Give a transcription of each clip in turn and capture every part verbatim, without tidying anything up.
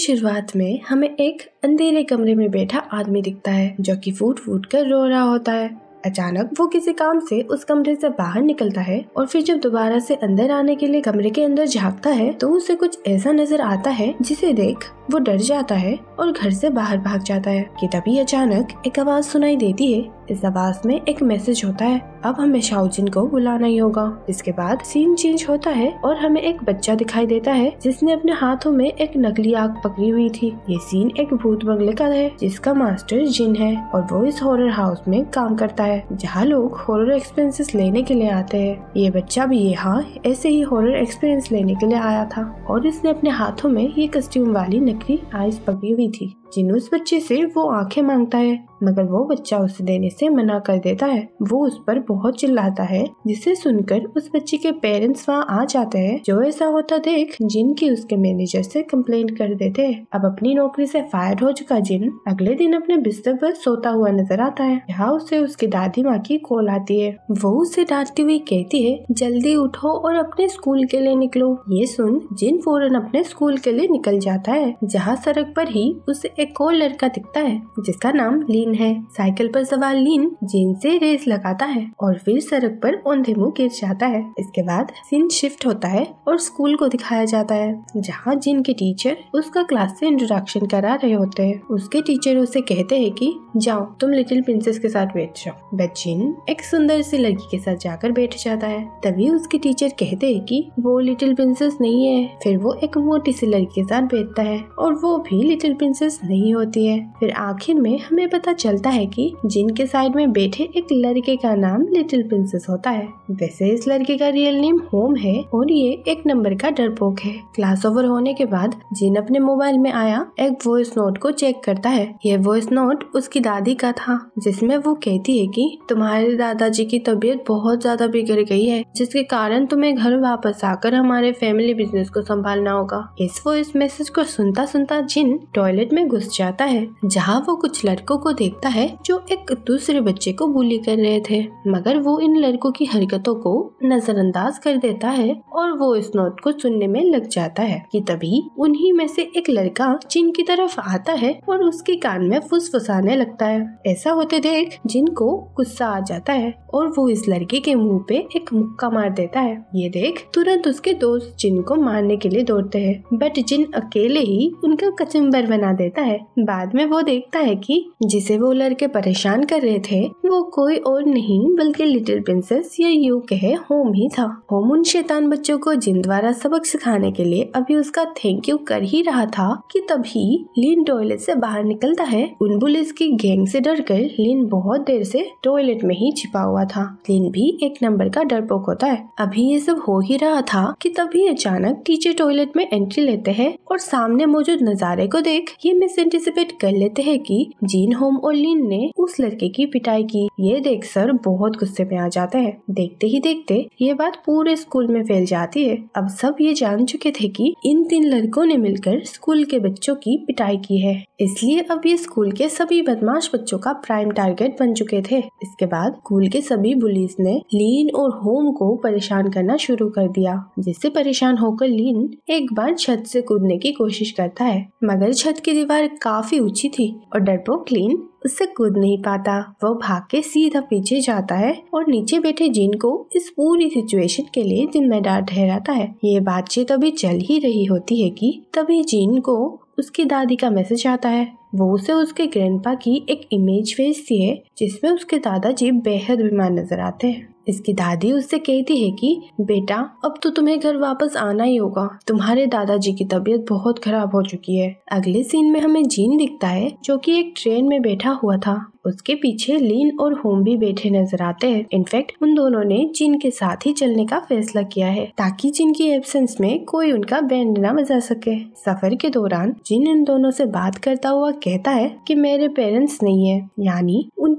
शुरुआत में हमें एक अंधेरे कमरे में बैठा आदमी दिखता है जो कि फूट फूट कर रो रहा होता है। अचानक वो किसी काम से उस कमरे से बाहर निकलता है और फिर जब दोबारा से अंदर आने के लिए कमरे के अंदर झांकता है तो उसे कुछ ऐसा नजर आता है जिसे देख वो डर जाता है और घर से बाहर भाग जाता है कि तभी अचानक एक आवाज सुनाई देती है। इस आवाज में एक मैसेज होता है, अब हमें शाओजिन को बुलाना ही होगा। इसके बाद सीन चेंज होता है और हमें एक बच्चा दिखाई देता है जिसने अपने हाथों में एक नकली आग पकड़ी हुई थी। ये सीन एक भूत बंगले का है जिसका मास्टर जिन है और वो इस हॉरर हाउस में काम करता है जहाँ लोग हॉरर एक्सपीरियंसेस लेने के लिए आते हैं। ये बच्चा भी यहाँ ऐसे ही हॉरर एक्सपीरियंस लेने के लिए आया था और इसने अपने हाथों में ये कस्ट्यूम वाली नकली आइस पकड़ी हुई थी। जिन उस बच्चे से वो आंखें मांगता है मगर वो बच्चा उसे देने से मना कर देता है। वो उस पर बहुत चिल्लाता है जिसे सुनकर उस बच्चे के पेरेंट्स वहाँ आ जाते हैं। जो ऐसा होता देख जिन की उसके मैनेजर से कंप्लेंट कर देते हैं। अब अपनी नौकरी से फायर हो चुका जिन अगले दिन अपने बिस्तर पर सोता हुआ नजर आता है। यहाँ उसे उसकी दादी माँ की कॉल आती है। वो उसे डांटती हुई कहती है, जल्दी उठो और अपने स्कूल के लिए निकलो। ये सुन जिन फौरन अपने स्कूल के लिए निकल जाता है जहाँ सड़क पर ही उसे एक और लड़का दिखता है जिसका नाम लीन है। साइकिल पर सवार लीन जिन से रेस लगाता है और फिर सड़क पर औंधे मुंह गिर जाता है। इसके बाद सीन शिफ्ट होता है और स्कूल को दिखाया जाता है जहाँ जिन के टीचर उसका क्लास से इंट्रोडक्शन करा रहे होते हैं। उसके टीचर उसे कहते हैं कि जाओ तुम लिटिल प्रिंसेस के साथ बैठ जाओ। बट जिन एक सुंदर सी लड़की के साथ जाकर बैठ जाता है। तभी उसके टीचर कहते हैं कि वो लिटिल प्रिंसेस नहीं है। फिर वो एक मोटी सी लड़की के साथ बैठता है और वो भी लिटिल प्रिंसेस नहीं होती है। फिर आखिर में हमें पता चलता है कि जिन के साइड में बैठे एक लड़के का नाम लिटिल प्रिंसेस होता है। वैसे इस लड़के का रियल नेम होम है और ये एक नंबर का डरपोक है। क्लास ओवर होने के बाद जिन अपने मोबाइल में आया एक वॉइस नोट को चेक करता है। ये वॉइस नोट उसकी दादी का था जिसमें वो कहती है कि तुम्हारे दादाजी की तबीयत बहुत ज्यादा बिगड़ गई है जिसके कारण तुम्हें घर वापस आकर हमारे फैमिली बिजनेस को संभालना होगा। इस वॉइस मैसेज को सुनता सुनता जिन टॉयलेट में घुस जाता है जहाँ वो कुछ लड़कों को देखता है जो एक दूसरे बच्चे को बुली कर रहे थे मगर वो इन लड़कों की हरकतों को नजरअंदाज कर देता है और वो इस नोट को सुनने में लग जाता है कि तभी उन्हीं में से एक लड़का जिन की तरफ आता है और उसके कान में फुसफुसाने लगता है। ऐसा होते देख जिन को गुस्सा आ जाता है और वो इस लड़के के मुंह पे एक मुक्का मार देता है। ये देख तुरंत उसके दोस्त जिन को मारने के लिए दौड़ते हैं बट जिन अकेले ही उनका कचुम्बर बना देता है। बाद में वो देखता है कि जिसे वो लड़के परेशान कर रहे थे वो कोई और नहीं बल्कि लिटिल प्रिंसेस या यूं कहे होम ही था। होम उन शैतान बच्चों को जिन द्वारा सबक सिखाने के लिए अभी उसका थैंक यू कर ही रहा था कि तभी लीन टॉयलेट से बाहर निकलता है। उन बुलिस की गैंग से डरकर लीन बहुत देर से टॉयलेट में ही छिपा हुआ था। लीन भी एक नंबर का डरपोक होता है। अभी ये सब हो ही रहा था कि तभी अचानक टीचर टॉयलेट में एंट्री लेते हैं और सामने मौजूद नजारे को देख ये मिस एंटिसिपेट कर लेते हैं कि जीन, होम और लीन ने उस लड़के की पिटाई की। ये देख सर बहुत गुस्से में आ जाते हैं। देखते ही देखते ये बात पूरे स्कूल में फैल जाती है। अब सब ये जान चुके थे कि इन तीन लड़कों ने मिलकर स्कूल के बच्चों की पिटाई की है, इसलिए अब ये स्कूल के सभी बदमाश बच्चों का प्राइम टारगेट बन चुके थे। इसके बाद स्कूल के सभी बुलीज ने लीन और होम को परेशान करना शुरू कर दिया, जिससे परेशान होकर लीन एक बार छत से कूदने की कोशिश करता है मगर छत की दीवार काफी ऊंची थी और डरपोक लीन उससे कूद नहीं पाता। वो भाग के सीधा पीछे जाता है और नीचे बैठे जिन को इस पूरी सिचुएशन के लिए जिम्मेदार ठहराता है। ये बातचीत अभी चल ही रही होती है कि तभी जिन को उसकी दादी का मैसेज आता है। वो उसे उसके ग्रैंडपा की एक इमेज भेजती है जिसमें उसके दादाजी बेहद बीमार नजर आते हैं। इसकी दादी उससे कहती है कि बेटा अब तो तुम्हें घर वापस आना ही होगा, तुम्हारे दादाजी की तबीयत बहुत खराब हो चुकी है। अगले सीन में हमें जीन दिखता है जो कि एक ट्रेन में बैठा हुआ था। उसके पीछे लीन और होम भी बैठे नजर आते हैं। इनफैक्ट उन दोनों ने जिन के साथ ही चलने का फैसला किया है ताकि जिन की एब्सेंस में कोई उनका बैंड न बजा सके। सफर के दौरान जिन इन दोनों से बात करता हुआ कहता है कि मेरे पेरेंट्स नहीं है, यानी उन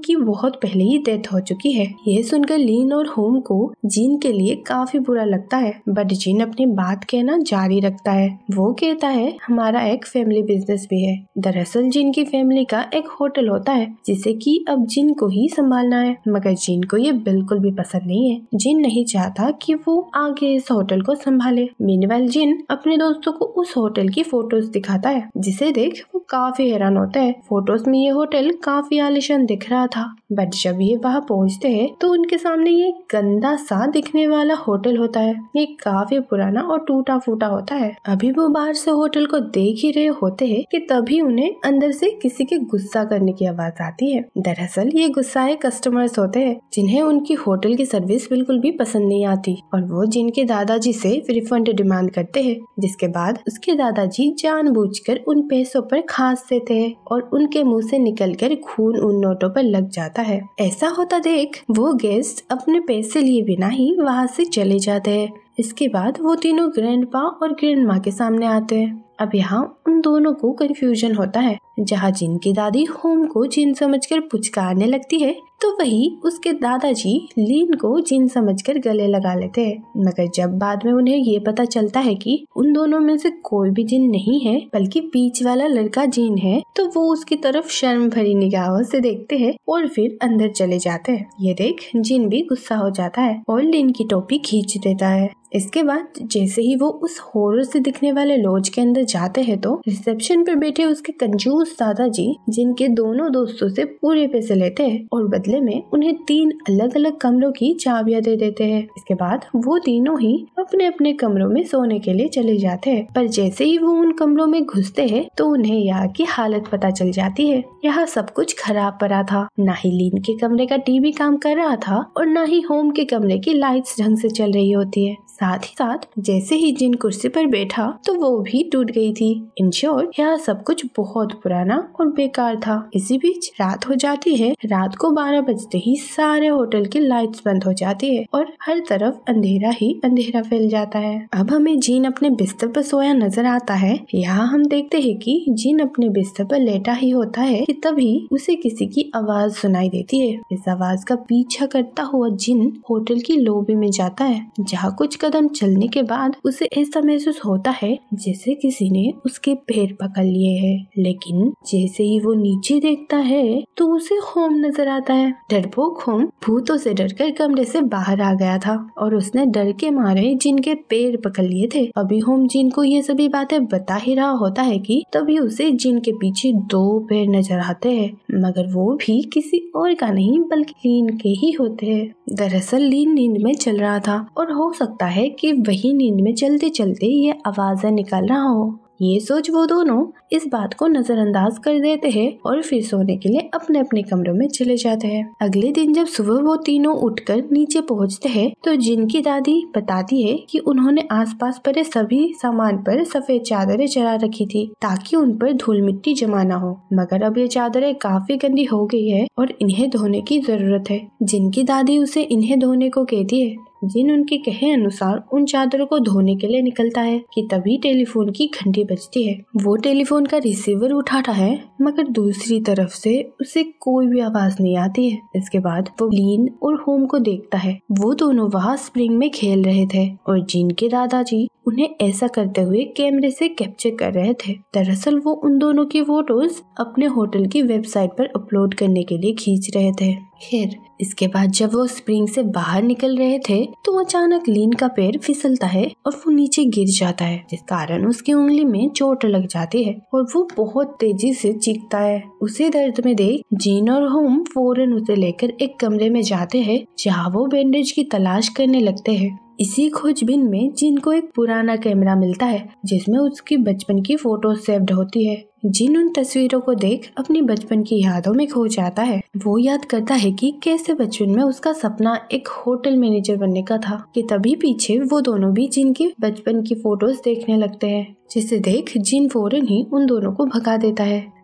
की बहुत पहले ही डेथ हो चुकी है। यह सुनकर लिन और होम को जिन के लिए काफी बुरा लगता है, बट जिन अपनी बात कहना जारी रखता है। वो कहता है हमारा एक फैमिली बिजनेस भी है। दरअसल जिन की फैमिली का एक होटल होता है जिसे कि अब जिन को ही संभालना है, मगर जिन को ये बिल्कुल भी पसंद नहीं है। जिन नहीं चाहता कि वो आगे इस होटल को संभाले। मीनवाइल जिन अपने दोस्तों को उस होटल की फोटोज दिखाता है, जिसे देख वो काफी हैरान होता है। फोटोज में ये होटल काफी आलीशान दिख रहा था, बट जब ये वहाँ पहुँचते हैं तो उनके सामने ये गंदा सा दिखने वाला होटल होता है। ये काफी पुराना और टूटा फूटा होता है। अभी वो बाहर से होटल को देख ही रहे होते हैं कि तभी उन्हें अंदर से किसी के गुस्सा करने की आवाज आती है। दरअसल ये गुस्साए कस्टमर्स होते हैं जिन्हें उनकी होटल की सर्विस बिल्कुल भी पसंद नहीं आती, और वो जिनके दादाजी से रिफंड डिमांड करते हैं, जिसके बाद उसके दादाजी जानबूझकर उन पैसों पर खांस देते हैं और उनके मुंह से निकलकर खून उन नोटों पर लग जाता है। ऐसा होता देख वो गेस्ट अपने पैसे लिए बिना ही वहाँ से चले जाते हैं। इसके बाद वो तीनों ग्रैंडपा और ग्रैंड माँ के सामने आते हैं। अब यहाँ उन दोनों को कंफ्यूजन होता है। जहाँ जिन की दादी होम को जिन समझकर पुचकारने लगती है, तो वही उसके दादाजी लिन को जिन समझकर गले लगा लेते हैं। मगर जब बाद में उन्हें ये पता चलता है कि उन दोनों में से कोई भी जिन नहीं है बल्कि बीच वाला लड़का जिन है, तो वो उसकी तरफ शर्म भरी निगाहों से देखते हैं और फिर अंदर चले जाते हैं। ये देख जिन भी गुस्सा हो जाता है और लिन की टोपी खींच देता है। इसके बाद जैसे ही वो उस हॉरर से दिखने वाले लॉज के अंदर जाते हैं तो रिसेप्शन पर बैठे उसके कंजूस दादाजी जिनके दोनों दोस्तों से पूरे पैसे लेते हैं और बदले में उन्हें तीन अलग अलग कमरों की चाबियां दे देते हैं। इसके बाद वो तीनों ही अपने अपने कमरों में सोने के लिए चले जाते हैं। पर जैसे ही वो उन कमरों में घुसते हैं तो उन्हें यहाँ की हालत पता चल जाती है। यहाँ सब कुछ खराब पड़ा था। न ही लिन के कमरे का टीवी काम कर रहा था और न ही होम के कमरे की लाइट्स ढंग से चल रही होती है। साथ ही साथ जैसे ही जिन कुर्सी पर बैठा तो वो भी टूट गई थी। इन शॉर्ट यहाँ सब कुछ बहुत पुराना और बेकार था। इसी बीच रात हो जाती है। रात को बारह बजते ही सारे होटल की लाइट्स बंद हो जाती है और हर तरफ अंधेरा ही अंधेरा फैल जाता है। अब हमें जिन अपने बिस्तर पर सोया नजर आता है। यहाँ हम देखते हैं कि जिन अपने बिस्तर पर लेटा ही होता है कि तभी उसे किसी की आवाज सुनाई देती है। इस आवाज का पीछा करता हुआ जिन होटल की लॉबी में जाता है, जहाँ कुछ कदम चलने के बाद उसे ऐसा महसूस होता है जैसे किसी ने उसके पैर पकड़ लिए हैं। लेकिन जैसे ही वो नीचे देखता है तो उसे होम नजर आता है। डरपोक होम भूतों से डरकर कमरे से बाहर आ गया था और उसने डर के मारे जिन के पैर पकड़ लिए थे। अभी होम जिन को ये सभी बातें बता ही रहा होता है कि तभी उसे जिन के पीछे दो पैर नजर आते हैं, मगर वो भी किसी और का नहीं बल्कि लीन के ही होते हैं। दरअसल लीन नींद में चल रहा था और हो सकता है कि वही नींद में चलते चलते ये आवाजें निकाल रहा हो। ये सोच वो दोनों इस बात को नजरअंदाज कर देते हैं और फिर सोने के लिए अपने अपने कमरों में चले जाते हैं। अगले दिन जब सुबह वो तीनों उठकर नीचे पहुंचते हैं तो जिनकी दादी बताती है कि उन्होंने आसपास पड़े सभी सामान पर सफेद चादरें चढ़ा रखी थी ताकि उन पर धूल मिट्टी जमा ना हो, मगर अब ये चादरें काफी गंदी हो गई है और इन्हें धोने की जरूरत है। जिनकी दादी उसे इन्हें धोने को कहती है। जिन उनके कहे अनुसार उन चादरों को धोने के लिए निकलता है कि तभी टेलीफोन की घंटी बजती है। वो टेलीफोन का रिसीवर उठाता है, मगर दूसरी तरफ से उसे कोई भी आवाज नहीं आती है। इसके बाद वो लीन और होम को देखता है। वो दोनों वहाँ स्प्रिंग में खेल रहे थे और जिनके दादाजी उन्हें ऐसा करते हुए कैमरे से कैप्चर कर रहे थे। दरअसल वो उन दोनों की फोटोज अपने होटल की वेबसाइट पर अपलोड करने के लिए खींच रहे थे। खैर इसके बाद जब वो स्प्रिंग से बाहर निकल रहे थे तो अचानक लीन का पैर फिसलता है और वो नीचे गिर जाता है, जिस कारण उसकी उंगली में चोट लग जाती है और वो बहुत तेजी से चीखता है। उसे दर्द में देख जिन और होम फौरन उसे लेकर एक कमरे में जाते हैं जहाँ वो बैंडेज की तलाश करने लगते हैं। इसी खोजबीन में जिन को एक पुराना कैमरा मिलता है जिसमें उसकी बचपन की फोटो सेव्ड होती है। जिन उन तस्वीरों को देख अपनी बचपन की यादों में खो जाता है। वो याद करता है कि कैसे बचपन में उसका सपना एक होटल मैनेजर बनने का था कि तभी पीछे वो दोनों भी जिन की बचपन की फोटोज देखने लगते हैं, जिसे देख जिन फौरन ही उन दोनों को भगा देता है।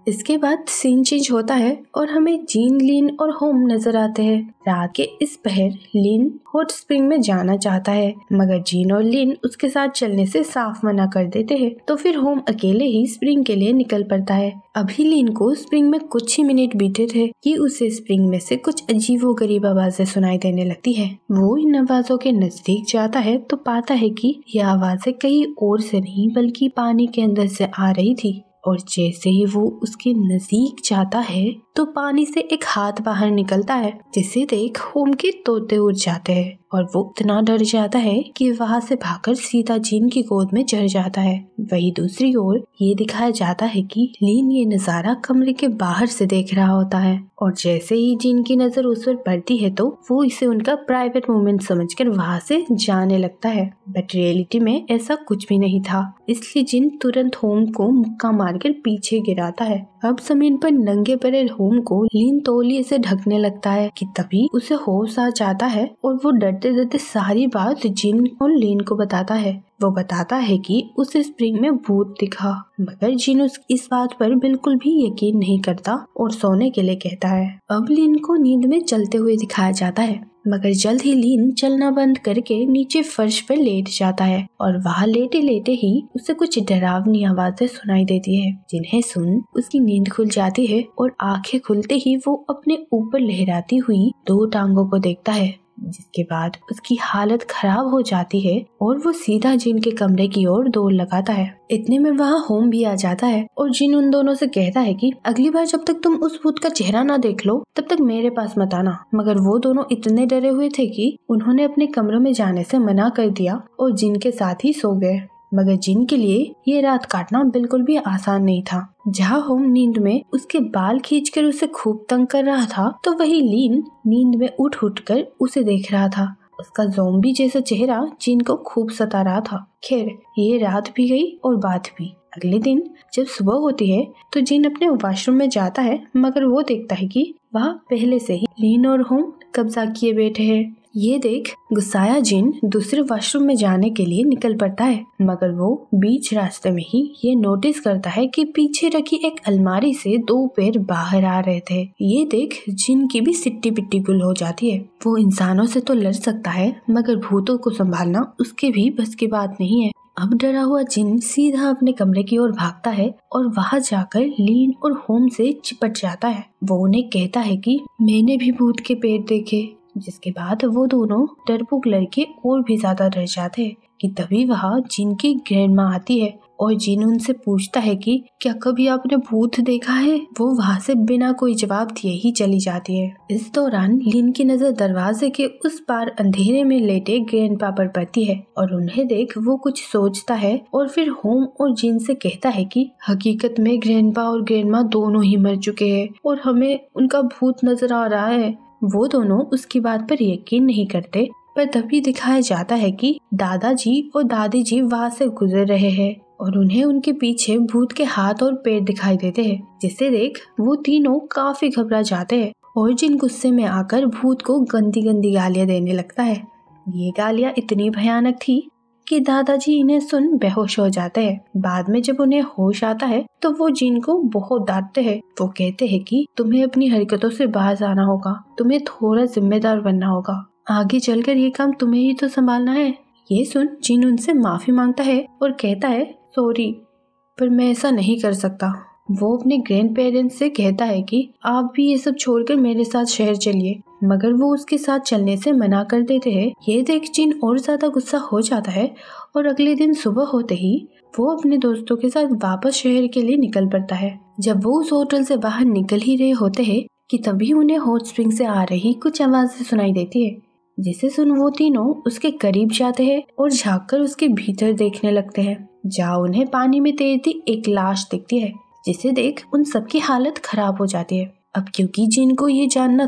इसके बाद सीन चेंज होता है और हमें जीन, लिन और होम नजर आते हैं। रात के इस पहर लिन हॉट स्प्रिंग में जाना चाहता है, मगर जीन और लिन उसके साथ चलने से साफ मना कर देते हैं। तो फिर होम अकेले ही स्प्रिंग के लिए निकल पड़ता है। अभी लिन को स्प्रिंग में कुछ ही मिनट बीते थे कि उसे स्प्रिंग में से कुछ अजीबोगरीब आवाजें सुनाई देने लगती है। वो इन आवाजों के नजदीक जाता है तो पाता है कि यह आवाजें कहीं और से नहीं बल्कि पानी के अंदर से आ रही थी। और जैसे ही वो उसके नजदीक जाता है तो पानी से एक हाथ बाहर निकलता है, जिसे देख होम के तोते उड़ जाते हैं और वो इतना डर जाता है कि वहाँ से भागकर सीधा जीन की गोद में चढ़ जाता है। वही दूसरी ओर ये दिखाया जाता है कि लिन ये नजारा कमरे के बाहर से देख रहा होता है और जैसे ही जीन की नजर उस पर पड़ती है तो वो इसे उनका प्राइवेट मोमेंट समझकर वहाँ से जाने लगता है। बट रियलिटी में ऐसा कुछ भी नहीं था, इसलिए जीन तुरंत होम को मुक्का मारकर पीछे गिराता है। अब जमीन पर नंगे पड़े होम को लिन तौलिए से ढकने लगता है कि तभी उसे होश आ जाता है और वो डरते डरते सारी बात जिन और लिन को बताता है। वो बताता है कि उसे स्प्रिंग में भूत दिखा, मगर जिन उस इस बात पर बिल्कुल भी यकीन नहीं करता और सोने के लिए कहता है। अब लिन को नींद में चलते हुए दिखाया जाता है, मगर जल्द ही लिन चलना बंद करके नीचे फर्श पर लेट जाता है और वहाँ लेटे लेटे ही उसे कुछ डरावनी आवाजें सुनाई देती है, जिन्हें सुन उसकी नींद खुल जाती है और आंखें खुलते ही वो अपने ऊपर लहराती हुई दो टांगों को देखता है, जिसके बाद उसकी हालत खराब हो जाती है और वो सीधा जिन के कमरे की ओर दौड़ लगाता है। इतने में वहाँ होम भी आ जाता है और जिन उन दोनों से कहता है कि अगली बार जब तक तुम उस भूत का चेहरा ना देख लो तब तक मेरे पास मत आना। मगर वो दोनों इतने डरे हुए थे कि उन्होंने अपने कमरों में जाने से मना कर दिया और जिन के साथ ही सो गए। मगर जिन के लिए ये रात काटना बिल्कुल भी आसान नहीं था। जहाँ होम नींद में उसके बाल खींचकर उसे खूब तंग कर रहा था, तो वही लिन नींद में उठ उठ कर उसे देख रहा था। उसका ज़ोंबी जैसा चेहरा जिन को खूब सता रहा था। खैर, ये रात भी गई और बात भी। अगले दिन जब सुबह होती है तो जिन अपने वॉशरूम में जाता है, मगर वो देखता है कि वहाँ पहले से ही लिन और होम कब्जा किए बैठे हैं। ये देख गुस्साया जिन दूसरे वॉशरूम में जाने के लिए निकल पड़ता है, मगर वो बीच रास्ते में ही ये नोटिस करता है कि पीछे रखी एक अलमारी से दो पैर बाहर आ रहे थे। ये देख जिन की भी सिट्टी पिट्टी गुल हो जाती है। वो इंसानों से तो लड़ सकता है, मगर भूतों को संभालना उसके भी बस की बात नहीं है। अब डरा हुआ जिन सीधा अपने कमरे की ओर भागता है और वहाँ जाकर लिन और होम से चिपट जाता है। वो उन्हें कहता है कि मैंने भी भूत के पैर देखे, जिसके बाद वो दोनों डरपोक लड़के और भी ज्यादा डर जाते हैं कि तभी वहाँ जिन की ग्रैंडमा आती है और जिन उनसे पूछता है कि क्या कभी आपने भूत देखा है। वो वहाँ से बिना कोई जवाब दिए ही चली जाती है। इस दौरान लिन की नजर दरवाजे के उस पार अंधेरे में लेटे ग्रैंडपा पर पड़ती है और उन्हें देख वो कुछ सोचता है और फिर होम और जिन से कहता है कि हकीकत में ग्रैंडपा और ग्रैंडमा दोनों ही मर चुके हैं और हमें उनका भूत नजर आ रहा है। वो दोनों उसकी बात पर यकीन नहीं करते, पर तभी दिखाया जाता है कि दादाजी और दादी जी वहाँ से गुजर रहे हैं और उन्हें उनके पीछे भूत के हाथ और पैर दिखाई देते हैं, जिसे देख वो तीनों काफी घबरा जाते हैं और जिन गुस्से में आकर भूत को गंदी गंदी गालियां देने लगता है। ये गालियां इतनी भयानक थी कि दादाजी इन्हें सुन बेहोश हो जाते हैं। बाद में जब उन्हें होश आता है तो वो जिन को बहुत डांटते हैं। वो कहते हैं कि तुम्हें अपनी हरकतों से बाहर आना होगा, तुम्हें थोड़ा जिम्मेदार बनना होगा, आगे चलकर ये काम तुम्हें ही तो संभालना है। ये सुन जिन उनसे माफी मांगता है और कहता है सॉरी, पर मैं ऐसा नहीं कर सकता। वो अपने ग्रैंड पेरेंट्स से कहता है कि आप भी ये सब छोड़कर मेरे साथ शहर चलिए, मगर वो उसके साथ चलने से मना कर देते हैं। ये देख जिन और ज्यादा गुस्सा हो जाता है और अगले दिन सुबह होते ही वो अपने दोस्तों के साथ वापस शहर के लिए निकल पड़ता है। जब वो उस होटल से बाहर निकल ही रहे होते हैं कि तभी उन्हें हॉट स्प्रिंग से आ रही कुछ आवाजें सुनाई देती है, जिसे सुन वो तीनों उसके करीब जाते हैं और झांककर उसके भीतर देखने लगते हैं, जहाँ उन्हें पानी में तैरती एक लाश दिखती है, जिसे देख उन सबकी हालत खराब हो जाती है। अब क्योंकि जिनको ये जानना था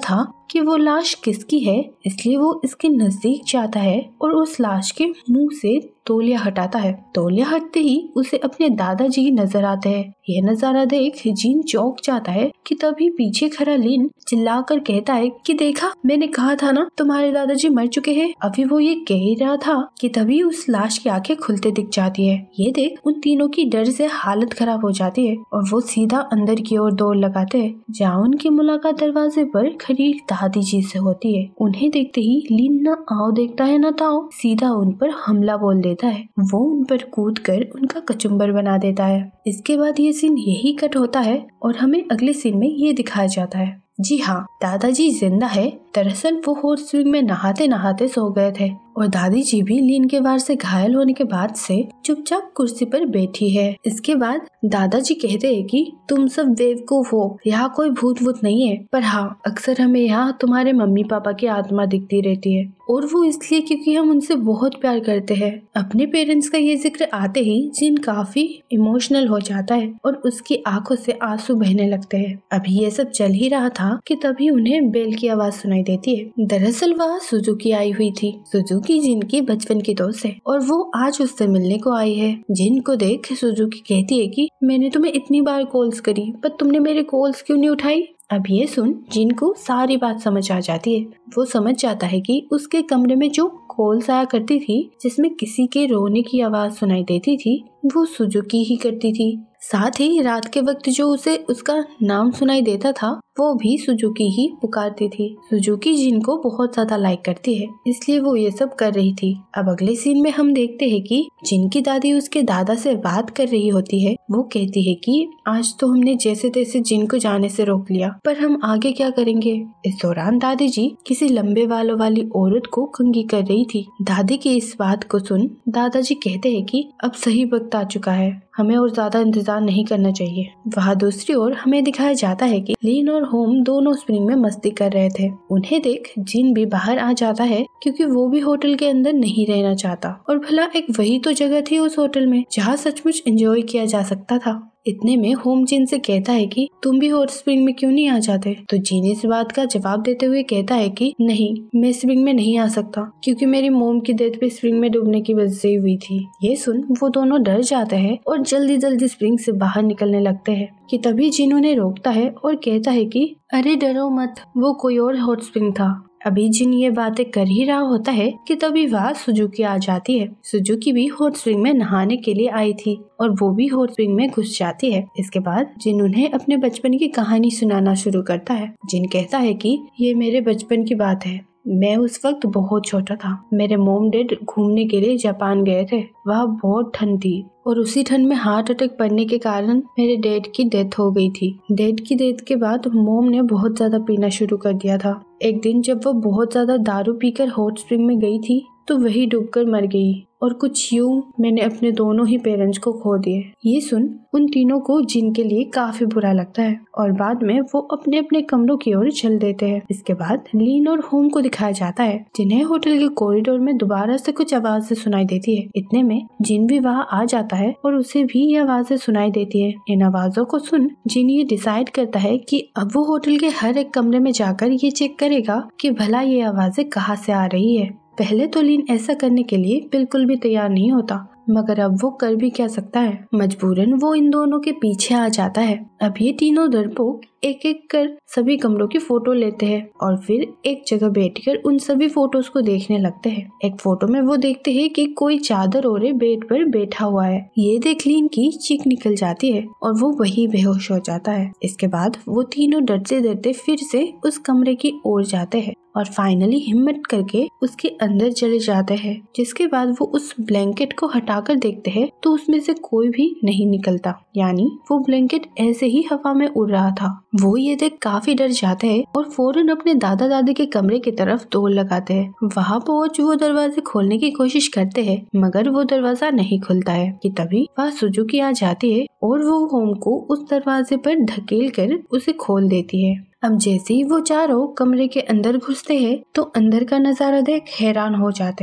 कि वो लाश किसकी है, इसलिए वो इसके नजदीक जाता है और उस लाश के मुंह से तौलिया हटाता है। तौलिया हटते ही उसे अपने दादाजी नजर आते हैं। यह नजारा देख जिन चौंक जाता है कि तभी पीछे खड़ा लिन चिल्लाकर कहता है कि देखा, मैंने कहा था ना तुम्हारे दादाजी मर चुके हैं। अभी वो ये कह ही रहा था कि तभी उस लाश की आंखें खुलते दिख जाती है। ये देख उन तीनों की डर से हालत खराब हो जाती है और वो सीधा अंदर की ओर दौड़ लगाते हैं, जहाँ उनकी मुलाकात दरवाजे पर खड़ी दादी जी से होती है। उन्हें देखते ही लिन न आओ देखता है न ताओ, सीधा उन पर हमला बोल देता है। वो उन पर कूद कर उनका कचुम्बर बना देता है। इसके बाद ये सीन यही कट होता है और हमें अगले सीन में ये दिखाया जाता है। जी हाँ, दादाजी जिंदा है। दरअसल वो हॉट स्प्रिंग में नहाते नहाते सो गए थे और दादी जी भी लिन के वार से घायल होने के बाद से चुपचाप कुर्सी पर बैठी है। इसके बाद दादाजी कहते हैं कि तुम सब बेवकूफ हो, यहाँ कोई भूत वूत नहीं है, पर हाँ अक्सर हमें यहाँ तुम्हारे मम्मी पापा की आत्मा दिखती रहती है और वो इसलिए क्योंकि हम उनसे बहुत प्यार करते हैं। अपने पेरेंट्स का ये जिक्र आते ही जिन काफी इमोशनल हो जाता है और उसकी आंखों से आंसू बहने लगते हैं। अभी ये सब चल ही रहा था कि तभी उन्हें बेल की आवाज सुनाई देती है। दरअसल वह सुजुकी आई हुई थी। सुजुकी जिन की बचपन की दोस्त है और वो आज उससे मिलने को आई है। जिन को देख सुजुकी कहती है कि मैंने तुम्हें इतनी बार कॉल्स करी पर तुमने मेरे कॉल्स क्यों नहीं उठाई। अब ये सुन जिन को सारी बात समझ आ जाती है। वो समझ जाता है कि उसके कमरे में जो कॉल्स आया करती थी जिसमें किसी के रोने की आवाज सुनाई देती थी, वो सुजुकी ही करती थी। साथ ही रात के वक्त जो उसे उसका नाम सुनाई देता था वो भी सुजुकी ही पुकारती थी। सुजुकी जिन को बहुत ज्यादा लाइक करती है, इसलिए वो ये सब कर रही थी। अब अगले सीन में हम देखते हैं कि जिन की दादी उसके दादा से बात कर रही होती है। वो कहती है कि आज तो हमने जैसे तैसे जिन को जाने से रोक लिया, पर हम आगे क्या करेंगे। इस दौरान दादी जी किसी लंबे बालों वाली औरत को कंघी कर रही थी। दादी की इस बात को सुन दादाजी कहते हैं कि अब सही वक्त आ चुका है, हमें और ज्यादा इंतजार नहीं करना चाहिए। वहाँ दूसरी ओर हमें दिखाया जाता है कि लिन और होम दोनों स्प्रिंग में मस्ती कर रहे थे। उन्हें देख जिन भी बाहर आ जाता है क्योंकि वो भी होटल के अंदर नहीं रहना चाहता और भला एक वही तो जगह थी उस होटल में जहाँ सचमुच एंजॉय किया जा सकता था। इतने में होम जिन से कहता है कि तुम भी हॉट स्प्रिंग में क्यों नहीं आ जाते। तो जिन इस बात का जवाब देते हुए कहता है कि नहीं, मैं स्प्रिंग में नहीं आ सकता क्योंकि मेरी मोम की डेथ भी स्प्रिंग में डूबने की वजह से हुई थी। ये सुन वो दोनों डर जाते हैं और जल्दी जल्दी स्प्रिंग से बाहर निकलने लगते हैं कि तभी जिन उन्हें रोकता है और कहता है कि अरे डरो मत, वो कोई और हॉट स्प्रिंग था। अभी जिन ये बातें कर ही रहा होता है कि तभी वहाँ सुजुकी आ जाती है। सुजुकी भी हॉट स्प्रिंग में नहाने के लिए आई थी और वो भी हॉट स्प्रिंग में घुस जाती है। इसके बाद जिन उन्हें अपने बचपन की कहानी सुनाना शुरू करता है। जिन कहता है कि ये मेरे बचपन की बात है, मैं उस वक्त बहुत छोटा था। मेरे मोम डैड घूमने के लिए जापान गए थे। वहाँ बहुत ठंड थी और उसी ठंड में हार्ट अटैक पड़ने के कारण मेरे डैड की डेथ हो गई थी। डैड की डेथ के बाद मोम ने बहुत ज्यादा पीना शुरू कर दिया था। एक दिन जब वो बहुत ज्यादा दारू पीकर हॉट स्प्रिंग में गई थी तो वही डूबकर मर गई और कुछ यूं मैंने अपने दोनों ही पेरेंट्स को खो दिए। ये सुन उन तीनों को जिन के लिए काफी बुरा लगता है और बाद में वो अपने अपने कमरों की ओर चल देते हैं। इसके बाद लिन और होम को दिखाया जाता है जिन्हें होटल के कॉरिडोर में दोबारा से कुछ आवाजें सुनाई देती है। इतने में जिन भी वहाँ आ जाता है और उसे भी ये आवाजें सुनाई देती है। इन आवाजों को सुन जिन ये डिसाइड करता है कि अब वो होटल के हर एक कमरे में जाकर ये चेक करेगा कि भला ये आवाजें कहाँ से आ रही है। पहले तो लिन ऐसा करने के लिए बिल्कुल भी तैयार नहीं होता, मगर अब वो कर भी क्या सकता है। मजबूरन वो इन दोनों के पीछे आ जाता है। अब ये तीनों डरपोक एक एक कर सभी कमरों की फोटो लेते हैं और फिर एक जगह बैठकर उन सभी फोटोज को देखने लगते हैं। एक फोटो में वो देखते हैं कि कोई चादर ओढ़े बेड पर बैठा हुआ है। ये देख लिन की चीख निकल जाती है और वो वही बेहोश हो जाता है। इसके बाद वो तीनों डरते डरते फिर से उस कमरे की ओर जाते हैं और फाइनली हिम्मत करके उसके अंदर चले जाते हैं। जिसके बाद वो उस ब्लैंकेट को हटाकर देखते हैं तो उसमें से कोई भी नहीं निकलता, यानी वो ब्लैंकेट ऐसे ही हवा में उड़ रहा था। वो ये देख काफी डर जाते हैं और फौरन अपने दादा दादी के कमरे की तरफ दौड़ लगाते हैं। वहाँ पहुंच वो दरवाजे खोलने की कोशिश करते हैं मगर वो दरवाजा नहीं खुलता है कि तभी वहाँ सुजुकी आ जाती है और वो होम को उस दरवाजे पर धकेल कर उसे खोल देती है। अब जैसे ही वो चारों कमरे के अंदर घुसते हैं तो अंदर का नजारा देख हैरान हो जाते हैं।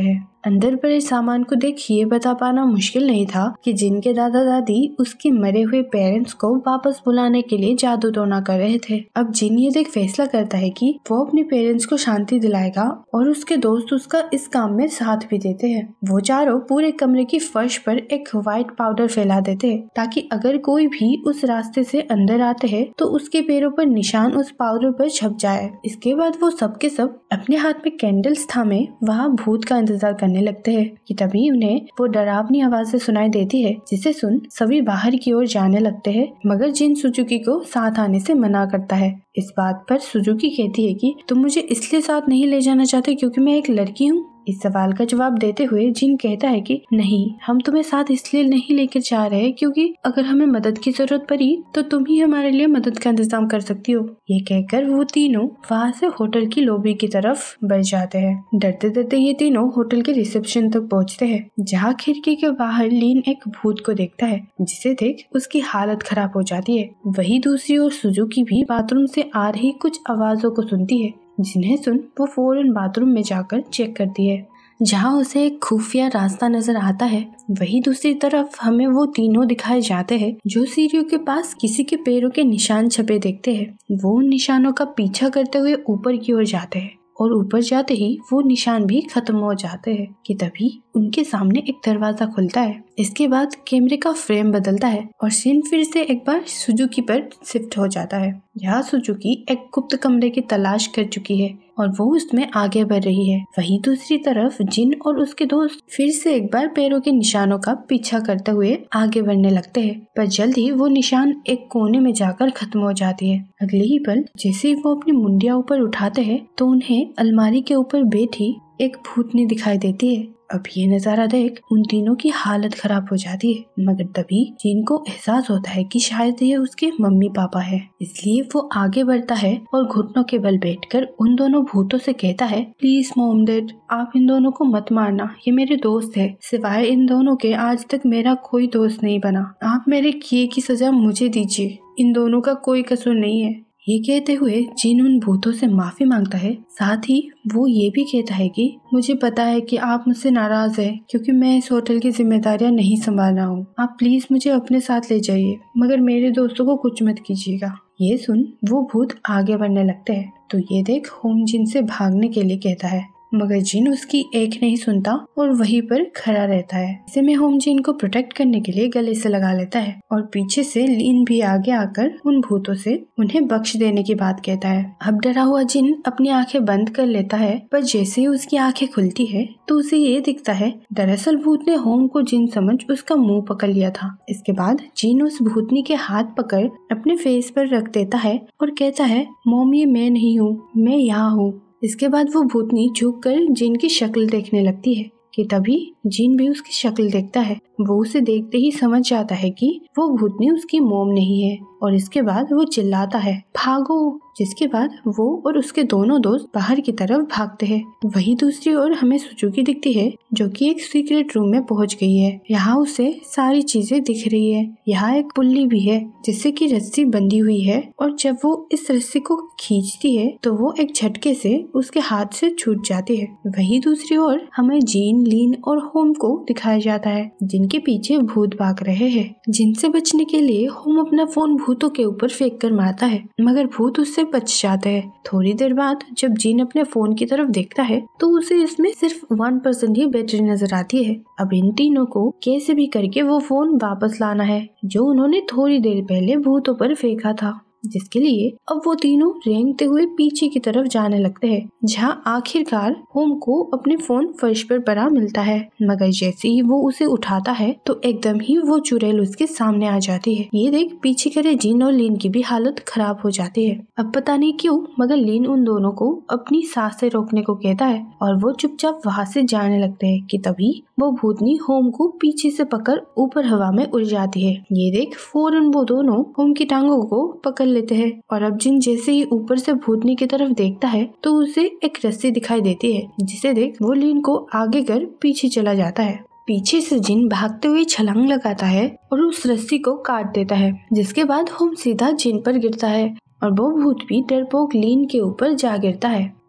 अंदर पड़े सामान को देख ये बता पाना मुश्किल नहीं था कि जिन के दादा दादी उसके मरे हुए पेरेंट्स को वापस बुलाने के लिए जादू टोना कर रहे थे। अब जिन ये देख फैसला करता है कि वो अपने पेरेंट्स को शांति दिलाएगा और उसके दोस्त उसका इस काम में साथ भी देते हैं। वो चारों पूरे कमरे की फर्श पर एक व्हाइट पाउडर फैला देते हैं ताकि अगर कोई भी उस रास्ते से अंदर आते हैं तो उसके पैरों पर निशान उस पाउडर पर छप जाए। इसके बाद वो सबके सब अपने हाथ में कैंडल्स थामे वहाँ भूत का इंतजार करने लगते हैं कि तभी उन्हें वो डरावनी आवाजें सुनाई देती है, जिसे सुन सभी बाहर की ओर जाने लगते हैं, मगर जिन सुजुकी को साथ आने से मना करता है। इस बात पर सुजुकी कहती है कि तुम मुझे इसलिए साथ नहीं ले जाना चाहते क्योंकि मैं एक लड़की हूँ। इस सवाल का जवाब देते हुए जिन कहता है कि नहीं, हम तुम्हें साथ इसलिए नहीं लेकर जा रहे क्योंकि अगर हमें मदद की जरूरत पड़ी तो तुम ही हमारे लिए मदद का इंतजाम कर सकती हो। ये कहकर वो तीनों वहाँ से होटल की लॉबी की तरफ बढ़ जाते हैं। डरते डरते ये तीनों होटल के रिसेप्शन तक पहुँचते हैं, जहाँ खिड़की के बाहर लीन एक भूत को देखता है, जिसे देख उसकी हालत खराब हो जाती है। वही दूसरी ओर सुजुकी भी बाथरूम से आ रही कुछ आवाजों को सुनती है, जिन्हें सुन वो फौरन बाथरूम में जाकर चेक करती है, जहां उसे एक खुफिया रास्ता नजर आता है। वही दूसरी तरफ हमें वो तीनों दिखाए जाते हैं जो सीढ़ियों के पास किसी के पैरों के निशान छपे देखते हैं। वो उन निशानों का पीछा करते हुए ऊपर की ओर जाते हैं और ऊपर जाते ही वो निशान भी खत्म हो जाते हैं कि तभी उनके सामने एक दरवाजा खुलता है। इसके बाद कैमरे का फ्रेम बदलता है और सीन फिर से एक बार सुजुकी पर शिफ्ट हो जाता है। यहाँ सुजुकी एक गुप्त कमरे की तलाश कर चुकी है और वो उसमें आगे बढ़ रही है। वहीं दूसरी तरफ जिन और उसके दोस्त फिर से एक बार पैरों के निशानों का पीछा करते हुए आगे बढ़ने लगते हैं, पर जल्द ही वो निशान एक कोने में जाकर खत्म हो जाती है। अगले ही पल जैसे ही वो अपनी मुंडिया ऊपर उठाते हैं तो उन्हें अलमारी के ऊपर बैठी एक भूतनी दिखाई देती है। अब ये नजारा देख उन तीनों की हालत खराब हो जाती है, मगर तभी जिन को एहसास होता है कि शायद ये उसके मम्मी पापा है। इसलिए वो आगे बढ़ता है और घुटनों के बल बैठकर उन दोनों भूतों से कहता है, प्लीज मॉम डैड, आप इन दोनों को मत मारना, ये मेरे दोस्त है। सिवाय इन दोनों के आज तक मेरा कोई दोस्त नहीं बना। आप मेरे किए की सजा मुझे दीजिए, इन दोनों का कोई कसूर नहीं है। ये कहते हुए जिन उन भूतों से माफी मांगता है, साथ ही वो ये भी कहता है कि मुझे पता है कि आप मुझसे नाराज हैं क्योंकि मैं इस होटल की जिम्मेदारियां नहीं संभाल रहा हूँ। आप प्लीज मुझे अपने साथ ले जाइए, मगर मेरे दोस्तों को कुछ मत कीजिएगा। ये सुन वो भूत आगे बढ़ने लगते हैं तो ये देख होम जिन से भागने के लिए कहता है, मगर जिन उसकी एक नहीं सुनता और वहीं पर खड़ा रहता है। ऐसे में होम जिन को प्रोटेक्ट करने के लिए गले से लगा लेता है और पीछे से लीन भी आगे आकर उन भूतों से उन्हें बख्श देने की बात कहता है। अब डरा हुआ जिन अपनी आंखें बंद कर लेता है, पर जैसे ही उसकी आंखें खुलती है तो उसे ये दिखता है दरअसल भूत ने होम को जिन समझ उसका मुंह पकड़ लिया था। इसके बाद जिन उस भूतनी के हाथ पकड़ अपने फेस पर रख देता है और कहता है, मॉम ये मैं नहीं हूँ, मैं यहाँ हूँ। इसके बाद वो भूतनी झुककर जिन की शक्ल देखने लगती है कि तभी जिन भी उसकी शक्ल देखता है। वो उसे देखते ही समझ जाता है कि वो भूतनी उसकी मोम नहीं है और इसके बाद वो चिल्लाता है, भागो। जिसके बाद वो और उसके दोनों दोस्त बाहर की तरफ भागते हैं। वही दूसरी ओर हमें सुजुकी दिखती है जो कि एक सीक्रेट रूम में पहुंच गई है। यहाँ उसे सारी चीजें दिख रही है। यहाँ एक पुल्ली भी है जिससे कि रस्सी बंधी हुई है और जब वो इस रस्सी को खींचती है तो वो एक झटके से उसके हाथ से छूट जाती है। वही दूसरी ओर हमें जीन, लीन और होम को दिखाया जाता है जिनके पीछे भूत भाग रहे हैं। जिनसे बचने के लिए होम अपना फोन भूतों के ऊपर फेंक कर मारता है, मगर भूत उससे बच जाते हैं। थोड़ी देर बाद जब जीन अपने फोन की तरफ देखता है तो उसे इसमें सिर्फ वन परसेंट ही बैटरी नजर आती है। अब इन तीनों को कैसे भी करके वो फोन वापस लाना है जो उन्होंने थोड़ी देर पहले भूतों पर फेंका था, जिसके लिए अब वो तीनों रेंगते हुए पीछे की तरफ जाने लगते हैं, जहां आखिरकार होम को अपने फोन फर्श पर पड़ा मिलता है। मगर जैसे ही वो उसे उठाता है तो एकदम ही वो चुड़ैल उसके सामने आ जाती है। ये देख पीछे करे जिन और लीन की भी हालत खराब हो जाती है। अब पता नहीं क्यों मगर लीन उन दोनों को अपनी सांसें रोकने को कहता है और वो चुपचाप वहाँ से जाने लगते हैं कि तभी वो भूतनी होम को पीछे से पकड़ ऊपर हवा में उड़ जाती है। ये देख फौरन वो दोनों होम की टांगों को पकड़ लेते हैं और अब जिन जैसे ही ऊपर से भूतनी की तरफ देखता है तो उसे एक रस्सी दिखाई देती है, जिसे देख वो लीन को आगे कर पीछे चला जाता है। पीछे से जिन भागते हुए छलांग लगाता है और उस रस्सी को काट देता है, जिसके बाद होम सीधा जिन पर गिरता है और वो भूत भी डरपोक लीन के ऊपर जा गिरता है।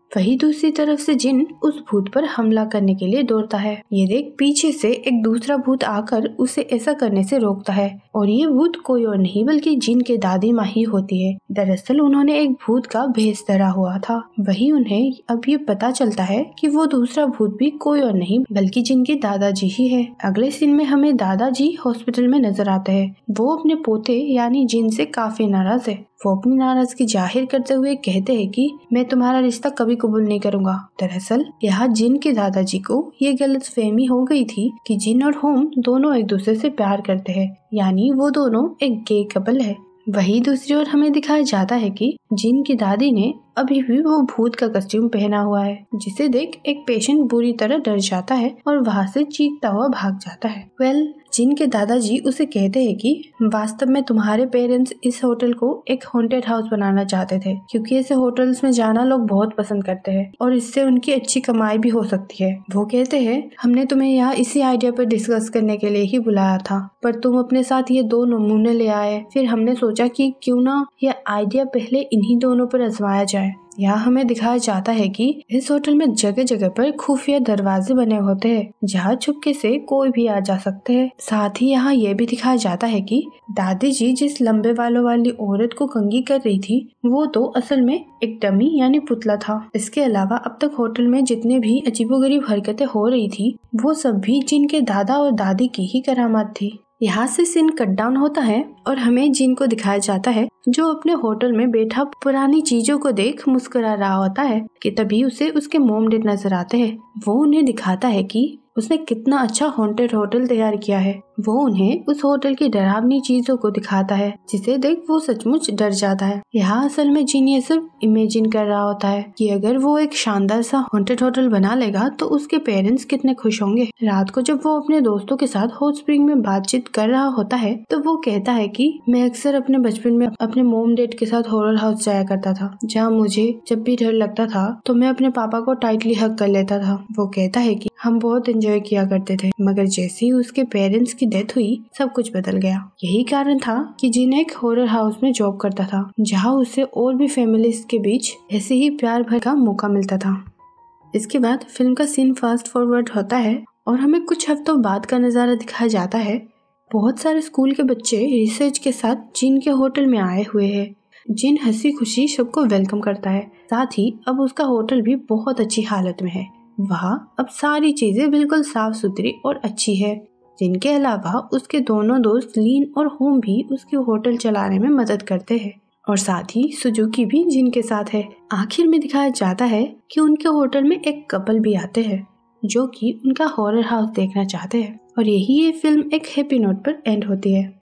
वही दूसरी तरफ से जिन उस भूत पर हमला करने के लिए दौड़ता है। ये देख पीछे से एक दूसरा भूत आकर उसे ऐसा करने से रोकता है और ये भूत कोई और नहीं बल्कि जिन के दादी माँ ही होती है। दरअसल उन्होंने एक भूत का भेष धरा हुआ था। वही उन्हें अब ये पता चलता है कि वो दूसरा भूत भी कोई और नहीं बल्कि जिन के दादाजी ही है। अगले सीन में हमें दादाजी हॉस्पिटल में नजर आते हैं। वो अपने पोते यानी जिन से काफी नाराज है। वो अपनी नाराजगी जाहिर करते हुए कहते हैं कि मैं तुम्हारा रिश्ता कभी कबूल नहीं करूंगा। दरअसल यहाँ जिन के दादाजी को ये गलतफहमी हो गई थी कि जिन और होम दोनों एक दूसरे से प्यार करते हैं, यानी वो दोनों एक गे कपल है। वही दूसरी ओर हमें दिखाया जाता है कि जिन की दादी ने अभी भी वो भूत का कस्ट्यूम पहना हुआ है, जिसे देख एक पेशेंट बुरी तरह डर जाता है और वहाँ से चीखता हुआ भाग जाता है। वेल जिन के दादाजी उसे कहते हैं कि वास्तव में तुम्हारे पेरेंट्स इस होटल को एक हॉन्टेड हाउस बनाना चाहते थे, क्योंकि ऐसे होटल्स में जाना लोग बहुत पसंद करते हैं और इससे उनकी अच्छी कमाई भी हो सकती है। वो कहते हैं हमने तुम्हें यहाँ इसी आइडिया पर डिस्कस करने के लिए ही बुलाया था, पर तुम अपने साथ ये दो नमूने ले आए। फिर हमने सोचा कि क्यों ना यह आइडिया पहले इन्हीं दोनों पर आजमाया जाए। यहाँ हमें दिखाया जाता है कि इस होटल में जगह जगह पर खुफिया दरवाजे बने होते हैं, जहाँ छुपके से कोई भी आ जा सकते हैं। साथ ही यहाँ ये भी दिखाया जाता है कि दादी जी जिस लंबे बालों वाली औरत को कंघी कर रही थी, वो तो असल में एक डमी यानी पुतला था। इसके अलावा अब तक होटल में जितने भी अजीबोगरीब हरकतें हो रही थी, वो सब भी जिनके दादा और दादी की ही करामात थी। यहाँ से सीन कट डाउन होता है और हमें जिन को दिखाया जाता है जो अपने होटल में बैठा पुरानी चीजों को देख मुस्कुरा रहा होता है कि तभी उसे उसके मोम डैड नजर आते हैं। वो उन्हें दिखाता है कि उसने कितना अच्छा हॉन्टेड होटल तैयार किया है। वो उन्हें उस होटल की डरावनी चीजों को दिखाता है, जिसे देख वो सचमुच डर जाता है। यहाँ असल में जिन ये सब इमेजिन कर रहा होता है कि अगर वो एक शानदार सा हॉन्टेड होटल बना लेगा तो उसके पेरेंट्स कितने खुश होंगे। रात को जब वो अपने दोस्तों के साथ हॉट स्प्रिंग में बातचीत कर रहा होता है तो वो कहता है कि मैं अक्सर अपने बचपन में अपने मोम डैड के साथ हॉरर हाउस जाया करता था, जहाँ मुझे जब भी डर लगता था तो मैं अपने पापा को टाइटली हग कर लेता था। वो कहता है कि हम बहुत एंजॉय किया करते थे, मगर जैसे ही उसके पेरेंट्स की डेथ हुई सब कुछ बदल गया। यही कारण था कि जिन एक हॉरर हाउस में जॉब करता था, जहाँ उसे और भी फैमिलीज के बीच ऐसे ही प्यार भर का मौका मिलता था। इसके बाद फिल्म का सीन फास्ट फॉरवर्ड होता है और हमें कुछ हफ्तों बाद का नजारा दिखाया जाता है। बहुत सारे स्कूल के बच्चे रिसर्च के साथ जिन के होटल में आए हुए हैं। जिन हंसी खुशी सबको वेलकम करता है। साथ ही अब उसका होटल भी बहुत अच्छी हालत में है। वहाँ अब सारी चीजें बिल्कुल साफ सुथरी और अच्छी है। जिनके अलावा उसके दोनों दोस्त लीन और होम भी उसके होटल चलाने में मदद करते हैं और साथ ही सुजुकी भी जिनके साथ है। आखिर में दिखाया जाता है कि उनके होटल में एक कपल भी आते हैं जो कि उनका हॉरर हाउस देखना चाहते हैं और यही ये फिल्म एक हैप्पी नोट पर एंड होती है।